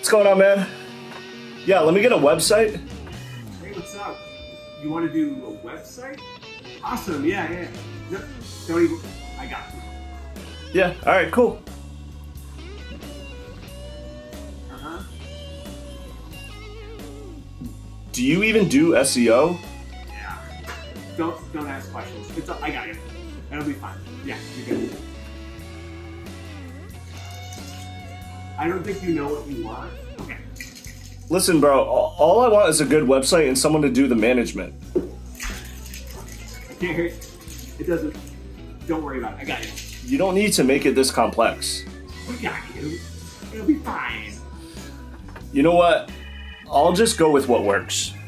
What's going on, man? Yeah, let me get a website. Hey, what's up? You want to do a website? Awesome, yeah. No, don't even, I got you. Yeah, all right, cool. Uh-huh. Do you even do SEO? Yeah. Don't ask questions. I got you. That'll be fine. Yeah, you're good. I don't think you know what you want. Okay. Listen, bro, all I want is a good website and someone to do the management. I can't hear it. It doesn't. Don't worry about it. I got you. You don't need to make it this complex. I got you. It'll be fine. You know what? I'll just go with what works.